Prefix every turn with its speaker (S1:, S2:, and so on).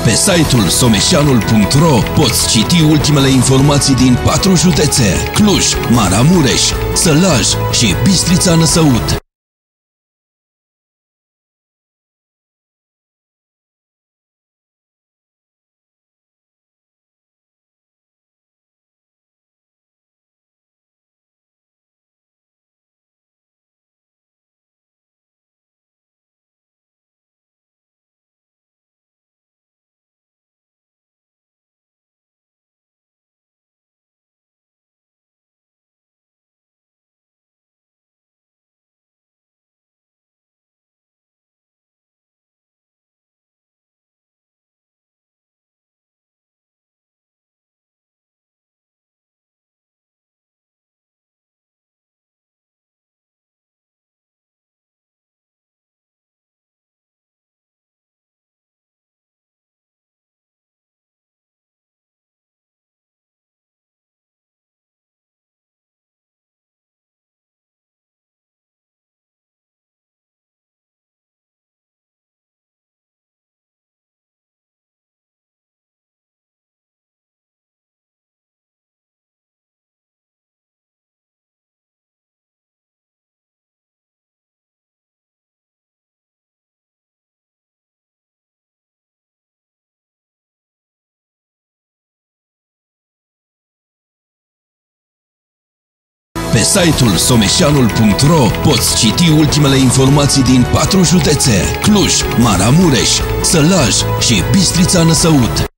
S1: Pe site-ul someșanul.ro poți citi ultimele informații din 4 județe: Cluj, Maramureș, Sălaj și Bistrița Năsăud. Pe site-ul someșanul.ro poți citi ultimele informații din 4 județe: Cluj, Maramureș, Sălaj și Bistrița Năsăud.